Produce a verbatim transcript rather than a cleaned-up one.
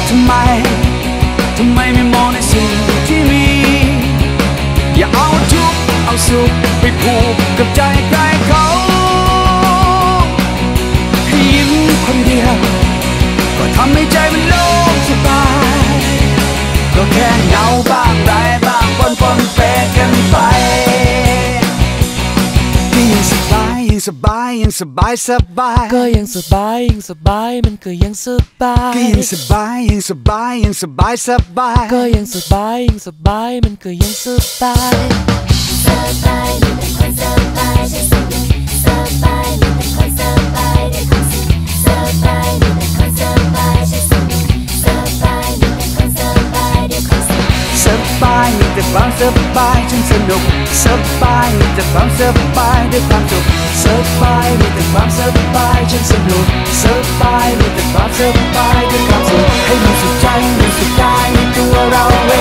ทำไมทำไมไม่มองในสิ่งที่มีอย่าเอาทุกข์เอาสุขไปผูกกับใจใครเขาให้ยิ้มคนเดียวก็ทำให้ใจมันโล่งสบายก็แค่เหงาบ้างไรบ้างปนปนเปกันไปยังสบายยังสบายยังสบายสบายก็ยังสบายยังสบายมันก็ยังสบายก็ยังสบายยังสบายยังสบายสบายก็ยังสบายยังสบายมันก็ยังสบายสบายมีแต่คนสบายใช่สนุกสบายมีแต่คนสบายได้ความสุขสบายมีแต่คนสบายใช่สนุกสบายมีแต่คนสบายได้ความสุขสบายมีแต่ความสบายฉันสนุกสบายมีแต่ความสบายด้วยความสุขสบายมีแต่ความสบายฉันสนุกสบายมีแต่ความสบายด้วยความสุขให้มันสุขใจมันสุขกายในตัวเราเอ